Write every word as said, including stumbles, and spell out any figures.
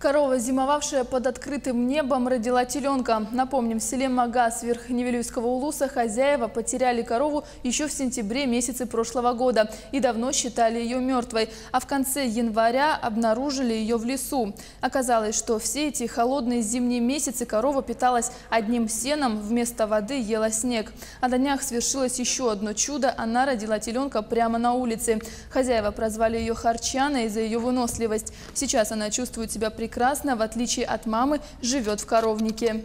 Корова, зимовавшая под открытым небом, родила теленка. Напомним, в селе Магас Верхневилюйского улуса хозяева потеряли корову еще в сентябре месяце прошлого года и давно считали ее мертвой. А в конце января обнаружили ее в лесу. Оказалось, что все эти холодные зимние месяцы корова питалась одним сеном, вместо воды ела снег. А на днях свершилось еще одно чудо. Она родила теленка прямо на улице. Хозяева прозвали ее Харчаной за ее выносливость. Сейчас она чувствует себя прекрасно. Прекрасно, в отличие от мамы, живет в коровнике.